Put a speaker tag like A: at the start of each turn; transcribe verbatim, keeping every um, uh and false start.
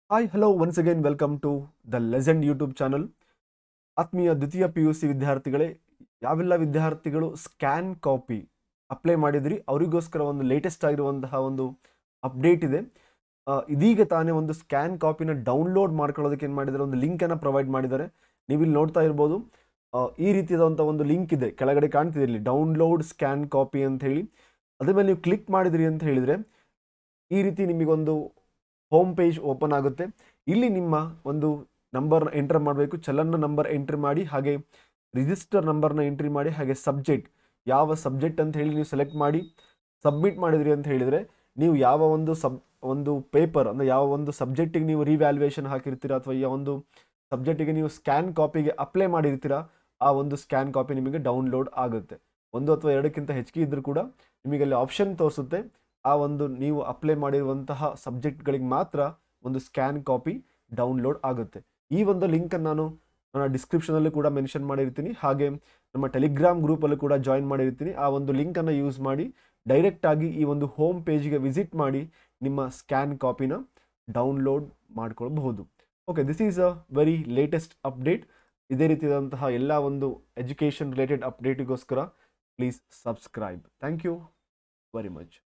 A: Hi, hello, once again, welcome to the Legend YouTube channel. ಆತ್ಮೀಯ ದ್ವಿತೀಯ P U C ವಿದ್ಯಾರ್ಥಿಗಳೇ, ಯಾವೆಲ್ಲ ವಿದ್ಯಾರ್ಥಿಗಳು ಸ್ಕ್ಯಾನ್ ಕಾಪಿ ಅಪ್ಲೈ ಮಾಡಿದ್ರಿ ಅವರಿಗೋಸ್ಕರ ಒಂದು ಲೇಟೆಸ್ಟ್ ಆಗಿರುವಂತಹ ಒಂದು ಅಪ್ಡೇಟ್ ಇದೆ. ಇದೀಗ ತಾನೇ ಒಂದು ಸ್ಕ್ಯಾನ್ ಕಾಪಿನ ಡೌನ್ಲೋಡ್ ಮಾಡ್ಕೊಳ್ಳೋದಕ್ಕೆ ಏನು ಮಾಡಿದ್ದಾರೆ, ಒಂದು ಲಿಂಕನ್ನು ಪ್ರೊವೈಡ್ ಮಾಡಿದ್ದಾರೆ. ನೀವು ಇಲ್ಲಿ ನೋಡ್ತಾ ಇರ್ಬೋದು, ಈ ರೀತಿಯಾದಂಥ ಒಂದು ಲಿಂಕ್ ಇದೆ, ಕೆಳಗಡೆ ಕಾಣ್ತಿದೆ ಇಲ್ಲಿ ಡೌನ್ಲೋಡ್ ಸ್ಕ್ಯಾನ್ ಕಾಪಿ ಅಂತ ಹೇಳಿ. ಅದ್ರ ಮೇಲೆ ನೀವು ಕ್ಲಿಕ್ ಮಾಡಿದ್ರಿ ಅಂತ ಹೇಳಿದರೆ ಈ ರೀತಿ ನಿಮಗೊಂದು ಹೋಮ್ ಪೇಜ್ ಓಪನ್ ಆಗುತ್ತೆ. ಇಲ್ಲಿ ನಿಮ್ಮ ಒಂದು ನಂಬರ್ನ ಎಂಟರ್ ಮಾಡಬೇಕು, ಚಲನ್ನ ನಂಬರ್ ಎಂಟ್ರಿ ಮಾಡಿ, ಹಾಗೆ ರಿಜಿಸ್ಟರ್ ನಂಬರ್ನ ಎಂಟ್ರಿ ಮಾಡಿ, ಹಾಗೆ ಸಬ್ಜೆಕ್ಟ್ ಯಾವ ಸಬ್ಜೆಕ್ಟ್ ಅಂತ ಹೇಳಿ ನೀವು ಸೆಲೆಕ್ಟ್ ಮಾಡಿ ಸಬ್ಮಿಟ್ ಮಾಡಿದ್ರಿ ಅಂತ ಹೇಳಿದರೆ ನೀವು ಯಾವ ಒಂದು ಸಬ್ ಒಂದು ಪೇಪರ್ ಅಂದರೆ ಯಾವ ಒಂದು ಸಬ್ಜೆಕ್ಟಿಗೆ ನೀವು ರಿವ್ಯಾಲ್ಯೂಯೇಷನ್ ಹಾಕಿರ್ತೀರಾ ಅಥವಾ ಯಾವ ಒಂದು ಸಬ್ಜೆಕ್ಟಿಗೆ ನೀವು ಸ್ಕ್ಯಾನ್ ಕಾಪಿಗೆ ಅಪ್ಲೈ ಮಾಡಿರ್ತೀರಾ ಆ ಒಂದು ಸ್ಕ್ಯಾನ್ ಕಾಪಿ ನಿಮಗೆ ಡೌನ್ಲೋಡ್ ಆಗುತ್ತೆ. ಒಂದು ಅಥವಾ ಎರಡಕ್ಕಿಂತ ಹೆಚ್ಚಿಗೆ ಇದ್ದರೂ ಕೂಡ ನಿಮಗೆ ಅಲ್ಲಿ ಆಪ್ಷನ್ ತೋರಿಸುತ್ತೆ, ಆ ಒಂದು ನೀವು ಅಪ್ಲೈ ಮಾಡಿರುವಂತಹ ಸಬ್ಜೆಕ್ಟ್ಗಳಿಗೆ ಮಾತ್ರ ಒಂದು ಸ್ಕ್ಯಾನ್ ಕಾಪಿ ಡೌನ್ಲೋಡ್ ಆಗುತ್ತೆ. ಈ ಒಂದು ಲಿಂಕನ್ನು ನಾನು ನನ್ನ ಡಿಸ್ಕ್ರಿಪ್ಷನಲ್ಲೂ ಕೂಡ ಮೆನ್ಷನ್ ಮಾಡಿರ್ತೀನಿ, ಹಾಗೆ ನಮ್ಮ ಟೆಲಿಗ್ರಾಮ್ ಗ್ರೂಪಲ್ಲೂ ಕೂಡ ಜಾಯಿನ್ ಮಾಡಿರ್ತೀನಿ. ಆ ಒಂದು ಲಿಂಕನ್ನು ಯೂಸ್ ಮಾಡಿ ಡೈರೆಕ್ಟಾಗಿ ಈ ಒಂದು ಹೋಮ್ ಪೇಜ್ಗೆ ವಿಸಿಟ್ ಮಾಡಿ ನಿಮ್ಮ ಸ್ಕ್ಯಾನ್ ಕಾಪಿನ ಡೌನ್ಲೋಡ್ ಮಾಡ್ಕೊಳ್ಬಹುದು. Okay, this is a very latest update. ಇದೇ ರೀತಿಯಾದಂತಹ ಎಲ್ಲ ಒಂದು ಎಜುಕೇಷನ್ ರಿಲೇಟೆಡ್ ಅಪ್ಡೇಟಿಗೋಸ್ಕರ please subscribe. Thank you very much.